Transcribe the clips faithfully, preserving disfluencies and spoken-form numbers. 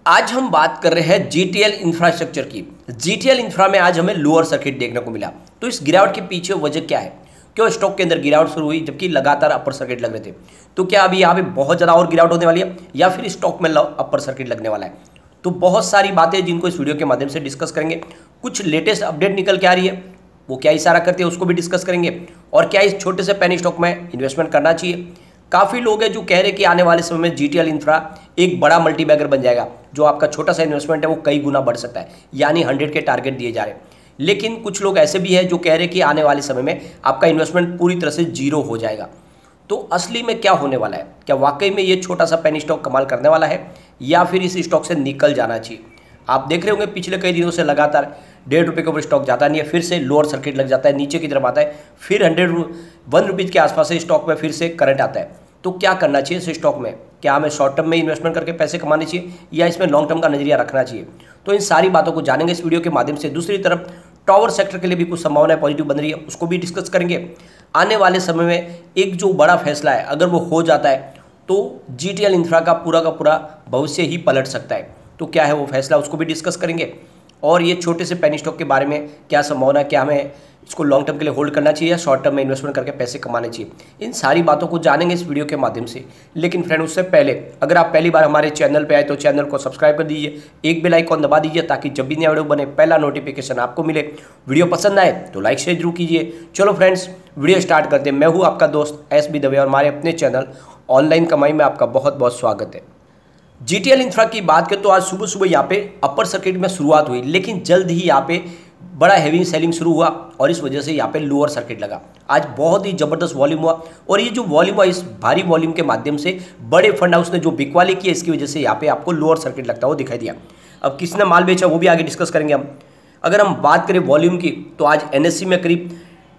आज हम बात कर रहे हैं जीटीएल इंफ्रास्ट्रक्चर की। जीटीएल इंफ्रा में आज हमें लोअर सर्किट देखने को मिला। तो इस गिरावट के पीछे वजह क्या है? क्यों स्टॉक के अंदर गिरावट शुरू हुई जबकि लगातार अपर सर्किट लग रहे थे? तो क्या अभी यहाँ पे बहुत ज़्यादा और गिरावट होने वाली है या फिर स्टॉक में अपर सर्किट लगने वाला है? तो बहुत सारी बातें जिनको इस वीडियो के माध्यम से डिस्कस करेंगे। कुछ लेटेस्ट अपडेट निकल के आ रही है, वो क्या इशारा करती है उसको भी डिस्कस करेंगे। और क्या इस छोटे से पेनी स्टॉक में इन्वेस्टमेंट करना चाहिए? काफ़ी लोग हैं जो कह रहे हैं कि आने वाले समय में जीटीएल इंफ्रा एक बड़ा मल्टीबैगर बन जाएगा, जो आपका छोटा सा इन्वेस्टमेंट है वो कई गुना बढ़ सकता है, यानी हंड्रेड के टारगेट दिए जा रहे हैं। लेकिन कुछ लोग ऐसे भी हैं जो कह रहे हैं कि आने वाले समय में आपका इन्वेस्टमेंट पूरी तरह से जीरो हो जाएगा। तो असली में क्या होने वाला है? क्या वाकई में ये छोटा सा पेनी स्टॉक कमाल करने वाला है या फिर इस स्टॉक से निकल जाना चाहिए? आप देख रहे होंगे पिछले कई दिनों से लगातार डेढ़ रुपये के ऊपर स्टॉक जाता नहीं है, फिर से लोअर सर्किट लग जाता है, नीचे की तरफ आता है, फिर हंड्रेड वन रुपीज़ के आसपास से स्टॉक में फिर से करंट आता है। तो क्या करना चाहिए इस स्टॉक में? क्या हमें शॉर्ट टर्म में इन्वेस्टमेंट करके पैसे कमाने चाहिए या इसमें लॉन्ग टर्म का नजरिया रखना चाहिए? तो इन सारी बातों को जानेंगे इस वीडियो के माध्यम से। दूसरी तरफ टावर सेक्टर के लिए भी कुछ संभावनाएं पॉजिटिव बन रही है, उसको भी डिस्कस करेंगे। आने वाले समय में एक जो बड़ा फैसला है, अगर वो हो जाता है तो जीटीएल इंफ्रा का पूरा का पूरा भविष्य ही पलट सकता है। तो क्या है वो फैसला, उसको भी डिस्कस करेंगे। और ये छोटे से पेनी स्टॉक के बारे में क्या संभावना है, क्या हमें इसको लॉन्ग टर्म के लिए होल्ड करना चाहिए या शॉर्ट टर्म में इन्वेस्टमेंट करके पैसे कमाने चाहिए, इन सारी बातों को जानेंगे इस वीडियो के माध्यम से। लेकिन फ्रेंड, उससे पहले अगर आप पहली बार हमारे चैनल पे आए तो चैनल को सब्सक्राइब कर दीजिए, एक बेल आइकॉन दबा दीजिए ताकि जब भी नया वीडियो बने पहला नोटिफिकेशन आपको मिले। वीडियो पसंद आए तो लाइक शेयर जरूर कीजिए। चलो फ्रेंड्स, वीडियो स्टार्ट करते हैं। मैं हूँ आपका दोस्त एस बी दवे और हमारे अपने चैनल ऑनलाइन कमाई में आपका बहुत बहुत स्वागत है। जीटीएल इंफ्रा की बात करें तो आज सुबह सुबह यहाँ पे अपर सर्किट में शुरुआत हुई, लेकिन जल्द ही यहाँ पे बड़ा हैवी सेलिंग शुरू हुआ और इस वजह से यहाँ पे लोअर सर्किट लगा। आज बहुत ही ज़बरदस्त वॉल्यूम हुआ और ये जो वॉल्यूम हुआ, इस भारी वॉल्यूम के माध्यम से बड़े फंड हाउस ने जो बिकवाली की, इसकी वजह से यहाँ पे आपको लोअर सर्किट लगता हुआ दिखाई दिया। अब किसने माल बेचा वो भी आगे डिस्कस करेंगे हम। अगर हम बात करें वॉल्यूम की तो आज एनएससी में करीब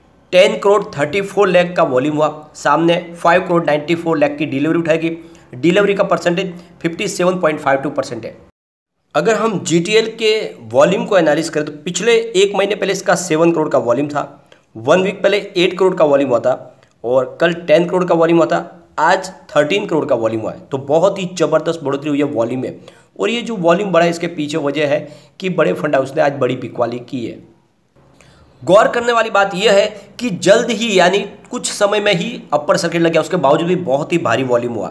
ten crore thirty four lakh का वॉल्यूम हुआ, सामने five crore ninety four lakh की डिलीवरी उठाएगी। डिलीवरी का percentage fifty seven point five two percent है। अगर हम जीटीएल के वॉल्यूम को एनालिस करें तो पिछले एक महीने पहले इसका सेवन करोड़ का वॉल्यूम था, वन वीक पहले एट करोड़ का वॉल्यूम हुआ था और कल टेन करोड़ का वॉल्यूम हुआ था, आज थर्टीन करोड़ का वॉल्यूम हुआ है। तो बहुत ही ज़बरदस्त बढ़ोतरी हुई है वॉल्यूम में। और ये जो वॉल्यूम बढ़ा है इसके पीछे वजह है कि बड़े फंड हाउस ने आज बड़ी बिकवाली की है। गौर करने वाली बात यह है कि जल्द ही यानी कुछ समय में ही अपर सर्किट लग गया, उसके बावजूद भी बहुत ही भारी वॉल्यूम हुआ।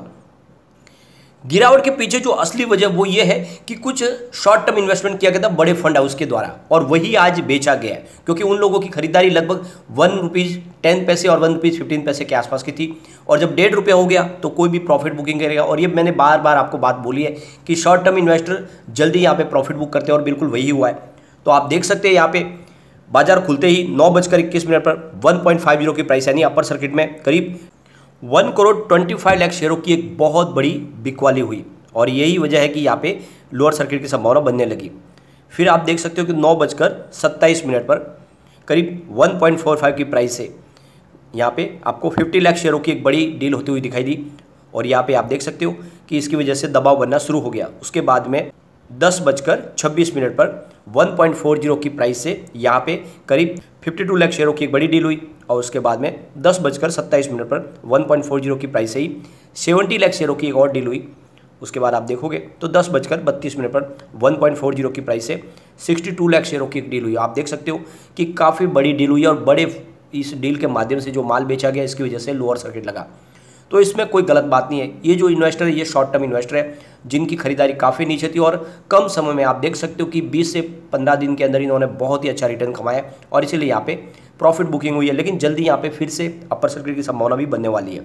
गिरावट के पीछे जो असली वजह वो ये है कि कुछ शॉर्ट टर्म इन्वेस्टमेंट किया गया था बड़े फंड हाउस के द्वारा और वही आज बेचा गया है, क्योंकि उन लोगों की खरीदारी लगभग वन रुपीज़ टेन पैसे और वन रुपीज़ फिफ्टीन पैसे के आसपास की थी। और जब डेढ़ रुपया हो गया तो कोई भी प्रॉफिट बुकिंग करेगा। और ये मैंने बार बार आपको बात बोली है कि शॉर्ट टर्म इन्वेस्टर जल्दी यहाँ पे प्रॉफिट बुक करते हैं और बिल्कुल वही हुआ है। तो आप देख सकते हैं यहाँ पे बाजार खुलते ही नौ बजकर इक्कीस मिनट पर वन पॉइंट फाइव जीरो की प्राइस यानी अपर सर्किट में करीब one crore twenty five lakh शेयरों की एक बहुत बड़ी बिकवाली हुई और यही वजह है कि यहाँ पे लोअर सर्किट की संभावना बनने लगी। फिर आप देख सकते हो कि नौ बजकर सत्ताईस मिनट पर करीब वन पॉइंट फोर फाइव की प्राइस से यहाँ पे आपको फिफ्टी लाख शेयरों की एक बड़ी डील होती हुई दिखाई दी और यहाँ पे आप देख सकते हो कि इसकी वजह से दबाव बनना शुरू हो गया। उसके बाद में दस बजकर छब्बीस मिनट पर वन पॉइंट फोर जीरो की प्राइस से यहाँ पे करीब फिफ्टी टू लाख शेयरों की एक बड़ी डील हुई और उसके बाद में दस बजकर सत्ताईस मिनट पर वन पॉइंट फोर जीरो की प्राइस से ही सेवेंटी लाख शेयरों की एक और डील हुई। उसके बाद आप देखोगे तो दस बजकर बत्तीस मिनट पर वन पॉइंट फोर जीरो की प्राइस से सिक्सटी टू लाख शेयरों की एक डील हुई। आप देख सकते हो कि काफ़ी बड़ी डील हुई और बड़े इस डील के माध्यम से जो माल बेचा गया इसकी वजह से लोअर सर्किट लगा। तो इसमें कोई गलत बात नहीं है। ये जो इन्वेस्टर है ये शॉर्ट टर्म इन्वेस्टर है जिनकी खरीदारी काफ़ी नीचे थी और कम समय में आप देख सकते हो कि बीस से पंद्रह दिन के अंदर इन्होंने बहुत ही अच्छा रिटर्न कमाया और इसीलिए यहाँ पे प्रॉफिट बुकिंग हुई है। लेकिन जल्दी यहाँ पे फिर से अपर सर्किट की संभावना भी बनने वाली है।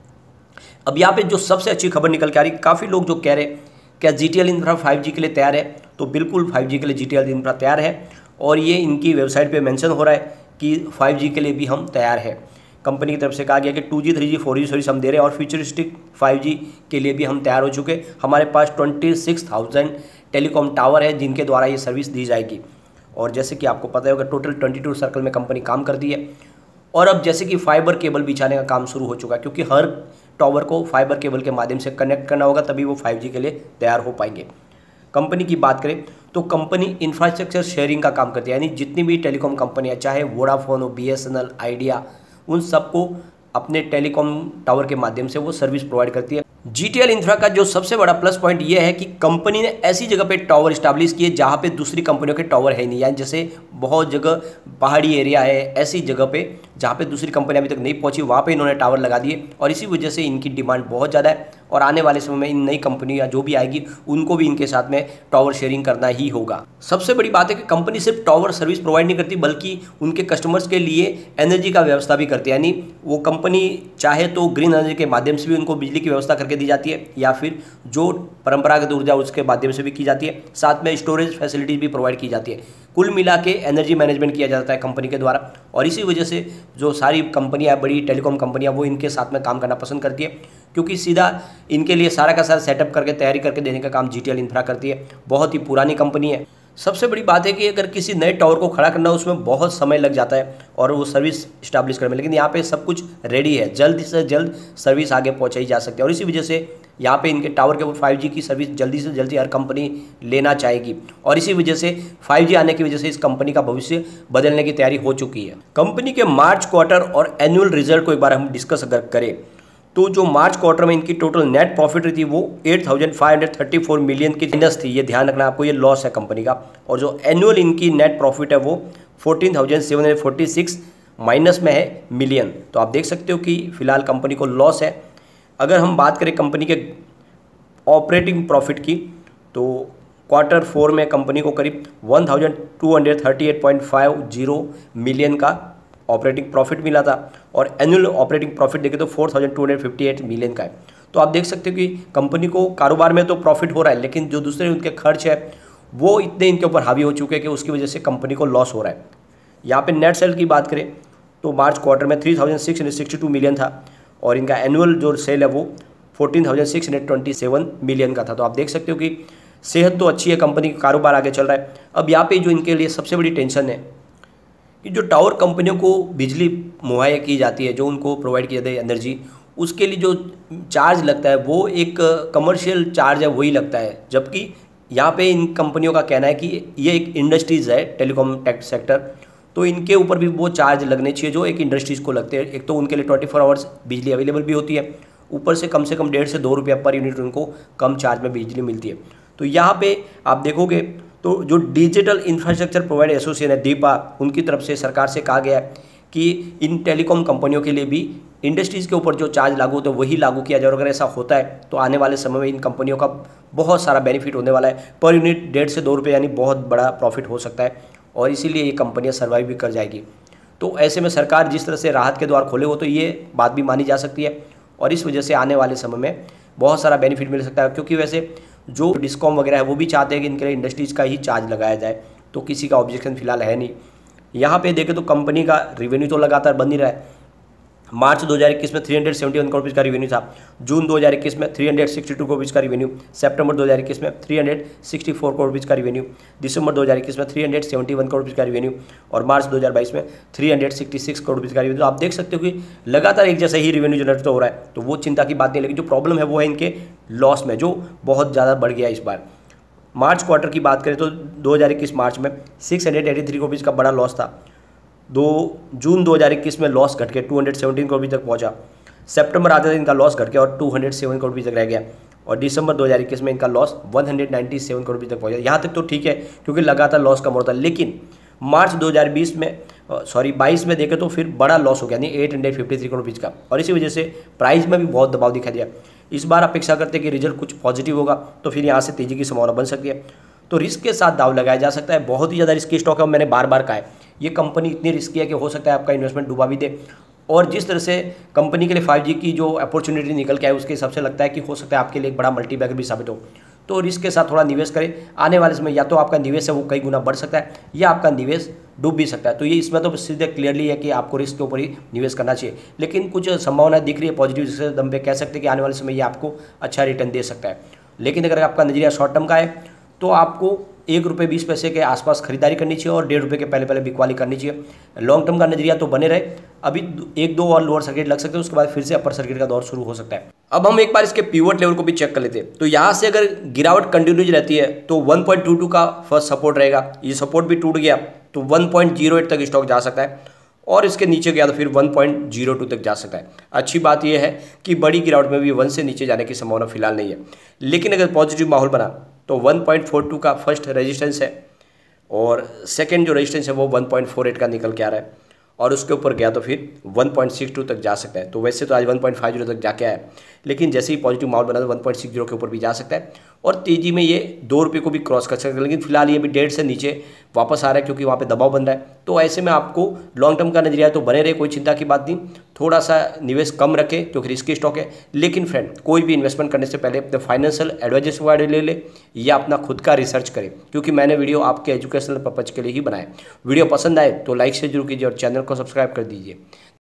अब यहाँ पे जो सबसे अच्छी खबर निकल के आ रही, काफ़ी लोग जो कह रहे क्या जीटीएल इंफ्रा फाइव जी के लिए तैयार है, तो बिल्कुल फाइव जी के लिए जीटीएल इंफ्रा तैयार है और ये इनकी वेबसाइट पे मेंशन हो रहा है कि फाइव जी के लिए भी हम तैयार हैं। कंपनी की तरफ से कहा गया कि two G three G four G service हम दे रहे हैं और फ्यूचरिस्टिक फाइव जी के लिए भी हम तैयार हो चुके। हमारे पास twenty six thousand telecom tower है जिनके द्वारा ये सर्विस दी जाएगी। और जैसे कि आपको पता होगा टोटल ट्वेंटी टू सर्कल में कंपनी काम करती है और अब जैसे कि फाइबर केबल बिछाने का काम शुरू हो चुका है, क्योंकि हर टावर को फाइबर केबल के माध्यम से कनेक्ट करना होगा तभी वो फाइव जी के लिए तैयार हो पाएंगे। कंपनी की बात करें तो कंपनी इंफ्रास्ट्रक्चर शेयरिंग का काम करती है, यानी जितनी भी टेलीकॉम कंपनियां चाहे वोडाफोन हो, बीएसएनएल, आइडिया, उन सबको अपने टेलीकॉम टावर के माध्यम से वो सर्विस प्रोवाइड करती है। जीटीएल इंफ्रा का जो सबसे बड़ा प्लस पॉइंट ये है कि कंपनी ने ऐसी जगह पे टावर स्टैब्लिश किए जहाँ पे दूसरी कंपनियों के टावर है नहीं, यानी जैसे बहुत जगह पहाड़ी एरिया है, ऐसी जगह पे जहाँ पे दूसरी कंपनी अभी तक नहीं पहुंची वहाँ पे इन्होंने टावर लगा दिए और इसी वजह से इनकी डिमांड बहुत ज़्यादा है और आने वाले समय में इन नई कंपनी या जो भी आएगी उनको भी इनके साथ में टावर शेयरिंग करना ही होगा। सबसे बड़ी बात है कि कंपनी सिर्फ टावर सर्विस प्रोवाइड नहीं करती बल्कि उनके कस्टमर्स के लिए एनर्जी का व्यवस्था भी करती है, यानी वो कंपनी चाहे तो ग्रीन एनर्जी के माध्यम से भी उनको बिजली की व्यवस्था करके दी जाती है या फिर जो परंपरागत ऊर्जा उसके माध्यम से भी की जाती है, साथ में स्टोरेज फैसिलिटीज भी प्रोवाइड की जाती है। कुल मिला के एनर्जी मैनेजमेंट किया जाता है कंपनी के द्वारा और इसी वजह से जो सारी कंपनियां, बड़ी टेलीकॉम कंपनियां, वो इनके साथ में काम करना पसंद करती है क्योंकि सीधा इनके लिए सारा का सारा सेटअप करके तैयारी करके देने का काम जीटीएल इंफ्रा करती है। बहुत ही पुरानी कंपनी है। सबसे बड़ी बात है कि अगर किसी नए टावर को खड़ा करना उसमें बहुत समय लग जाता है और वो सर्विस स्टैब्लिश करने में, लेकिन यहाँ पे सब कुछ रेडी है, जल्द से जल्द सर्विस आगे पहुँचाई जा सकती है और इसी वजह से यहाँ पे इनके टावर के ऊपर फाइव जी की सर्विस जल्दी से जल्दी हर कंपनी लेना चाहेगी और इसी वजह से फाइव जी आने की वजह से इस कंपनी का भविष्य बदलने की तैयारी हो चुकी है। कंपनी के मार्च क्वार्टर और एनुअल रिजल्ट को एक बार हम डिस्कस अगर करें तो जो मार्च क्वार्टर में इनकी टोटल नेट प्रॉफिट रही थी वो आठ हज़ार पाँच सौ चौंतीस मिलियन की माइनस थी, ये ध्यान रखना आपको, ये लॉस है कंपनी का। और जो एनुअल इनकी नेट प्रॉफिट है वो चौदह हज़ार सात सौ छियालीस माइनस में है मिलियन। तो आप देख सकते हो कि फिलहाल कंपनी को लॉस है। अगर हम बात करें कंपनी के ऑपरेटिंग प्रॉफिट की तो क्वार्टर फोर में कंपनी को करीब one thousand two hundred thirty eight point five zero million का ऑपरेटिंग प्रॉफिट मिला था और एनुअल ऑपरेटिंग प्रॉफिट देखें तो four thousand two hundred fifty eight million का है। तो आप देख सकते हो कि कंपनी को कारोबार में तो प्रॉफिट हो रहा है लेकिन जो दूसरे उनके खर्च है वो इतने इनके ऊपर हावी हो चुके हैं कि उसकी वजह से कंपनी को लॉस हो रहा है। यहाँ पे नेट सेल की बात करें तो मार्च क्वार्टर में three thousand six hundred sixty two million था और इनका एनुअल जो सेल है वो fourteen thousand six hundred twenty seven million का था। तो आप देख सकते हो कि सेहत तो अच्छी है, कंपनी का कारोबार आगे चल रहा है। अब यहाँ पे जो इनके लिए सबसे बड़ी टेंशन है कि जो टावर कंपनियों को बिजली मुहैया की जाती है, जो उनको प्रोवाइड की जाती है एनर्जी, उसके लिए जो चार्ज लगता है वो एक कमर्शियल चार्ज है, वही लगता है। जबकि यहाँ पे इन कंपनियों का कहना है कि ये एक इंडस्ट्रीज़ है, टेलीकॉम टेक सेक्टर, तो इनके ऊपर भी वो चार्ज लगने चाहिए जो एक इंडस्ट्रीज़ को लगते हैं। एक तो उनके लिए ट्वेंटी फोर आवर्स बिजली अवेलेबल भी होती है, ऊपर से कम से कम डेढ़ से दो रुपया पर यूनिट उनको कम चार्ज में बिजली मिलती है। तो यहाँ पे आप देखोगे तो जो डिजिटल इंफ्रास्ट्रक्चर प्रोवाइड एसोसिएशन है दीपा, उनकी तरफ से सरकार से कहा गया है कि इन टेलीकॉम कंपनियों के लिए भी इंडस्ट्रीज़ के ऊपर जो चार्ज लागू होता है वही लागू किया जाए और अगर ऐसा होता है तो आने वाले समय में इन कंपनियों का बहुत सारा बेनिफिट होने वाला है। पर यूनिट डेढ़ से दो रुपये यानी बहुत बड़ा प्रॉफिट हो सकता है और इसीलिए ये कंपनियाँ सर्वाइव भी कर जाएगी। तो ऐसे में सरकार जिस तरह से राहत के द्वार खोले हो तो ये बात भी मानी जा सकती है और इस वजह से आने वाले समय में बहुत सारा बेनिफिट मिल सकता है। क्योंकि वैसे जो डिस्कॉम वगैरह है वो भी चाहते हैं कि इनके लिए इंडस्ट्रीज़ का ही चार्ज लगाया जाए, तो किसी का ऑब्जेक्शन फिलहाल है नहीं। यहाँ पे देखें तो कंपनी का रिवेन्यू तो लगातार बन ही रहा है। मार्च दो हज़ार इक्कीस में तीन सौ इकहत्तर करोड़ रुपये का रिवेन्यू था, जून दो हज़ार इक्कीस में तीन सौ बासठ करोड़ रुपये का रिवेन्यू, सितंबर दो हज़ार इक्कीस में तीन सौ चौंसठ करोड़ रुपये का रिवेन्यू, दिसंबर दो हज़ार इक्कीस में तीन सौ इकहत्तर करोड़ रुपये का रिवेन्यू और मार्च दो हज़ार बाईस में तीन सौ छियासठ करोड़ रुपये का रिवेन्यू। तो आप देख सकते हो कि लगातार एक जैसा ही रिवेन्यू जनरेट हो रहा है, तो वो चिंता की बात नहीं है। लेकिन जो प्रॉब्लम है वो है इनके लॉस में, जो बहुत ज़्यादा बढ़ गया इस बार। मार्च क्वार्टर की बात करें तो दो हज़ार इक्कीस मार्च में six hundred eighty three crore रुपये का बड़ा लॉस था। दो जून दो हज़ार इक्कीस में लॉस घट के दो सौ सत्रह करोड़ रुपये तक पहुंचा। सितंबर आते दिन इनका लॉस घट के और दो सौ सात करोड़ रुपये तक रह गया और दिसंबर दो हज़ार इक्कीस में इनका लॉस एक सौ सत्तानवे करोड़ रुपये तक पहुंचा। यहाँ तक तो ठीक है क्योंकि लगातार लॉस कम होता है, लेकिन मार्च दो हज़ार बीस में सॉरी बाईस में देखें तो फिर बड़ा लॉस हो गया, यानी आठ सौ तिरेपन करोड़ रुपये का, और इसी वजह से प्राइस में भी बहुत दबाव दिखाई दिया। इस बार अपेक्षा करते हैं कि रिजल्ट कुछ पॉजिटिव होगा तो फिर यहाँ से तेजी की संभावना बन सकती है। तो रिस्क के साथ दाव लगाया जा सकता है। बहुत ही ज़्यादा रिस्की स्टॉक है, मैंने बार बार कहा है ये कंपनी इतनी रिस्की है कि हो सकता है आपका इन्वेस्टमेंट डुबा भी दे। और जिस तरह से कंपनी के लिए फाइव जी की जो अपॉर्चुनिटी निकल के आए उसके हिसाब से लगता है कि हो सकता है आपके लिए एक बड़ा मल्टीबैगर भी साबित हो। तो रिस्क के साथ थोड़ा निवेश करें। आने वाले समय या तो आपका निवेश है वो कई गुना बढ़ सकता है या आपका निवेश डूब भी सकता है। तो ये इसमें तो सीधे क्लियरली है कि आपको रिस्क के ऊपर ही निवेश करना चाहिए, लेकिन कुछ संभावना दिख रही है पॉजिटिव, जिसके दम पे कह सकते हैं कि आने वाले समय ये आपको अच्छा रिटर्न दे सकता है। लेकिन अगर आपका नजरिया शॉर्ट टर्म का है तो आपको एक रुपये बीस पैसे के आसपास खरीदारी करनी चाहिए और डेढ़ रुपये के पहले पहले बिकवाली करनी चाहिए। लॉन्ग टर्म का नजरिया तो बने रहे, अभी एक दो और लोअर सर्किट लग सकते हैं, उसके बाद फिर से अपर सर्किट का दौर शुरू हो सकता है। अब हम एक बार इसके पिवट लेवल को भी चेक कर लेते हैं। तो यहाँ से अगर गिरावट कंटिन्यूज रहती है तो वन पॉइंट टू टू का फर्स्ट सपोर्ट रहेगा, ये सपोर्ट भी टूट गया तो वन पॉइंट ज़ीरो एट तक स्टॉक जा सकता है। और इसके नीचे गया तो फिर वन पॉइंट ज़ीरो टू तक जा सकता है। अच्छी बात यह है कि बड़ी गिरावट में भी वन से नीचे जाने की संभावना फिलहाल नहीं है, लेकिन अगर पॉजिटिव माहौल बना तो वन पॉइंट फोर टू का फर्स्ट रेजिस्टेंस है और सेकंड जो रेजिस्टेंस है वो वन पॉइंट फोर एट का निकल के आ रहा है और उसके ऊपर गया तो फिर वन पॉइंट सिक्स टू तक जा सकता है। तो वैसे तो आज वन पॉइंट फाइव ज़ीरो तक जाके आया, लेकिन जैसे ही पॉजिटिव माहौल बना तो वन पॉइंट सिक्स ज़ीरो के ऊपर भी जा सकता है और तेजी में ये दो रुपये को भी क्रॉस कर सकता है, लेकिन फिलहाल ये भी डेढ़ से नीचे वापस आ रहा है क्योंकि वहाँ पे दबाव बन रहा है। तो ऐसे में आपको लॉन्ग टर्म का नजरिया तो बने रहे, कोई चिंता की बात नहीं, थोड़ा सा निवेश कम रखें क्योंकि रिस्की स्टॉक है। लेकिन फ्रेंड, कोई भी इन्वेस्टमेंट करने से पहले अपने फाइनेंशियल एडवाइजर से गाइड ले ले या अपना खुद का रिसर्च करें, क्योंकि मैंने वीडियो आपके एजुकेशनल पर्पज के लिए ही बनाया। वीडियो पसंद आए तो लाइक से जरूर कीजिए और चैनल को सब्सक्राइब कर दीजिए।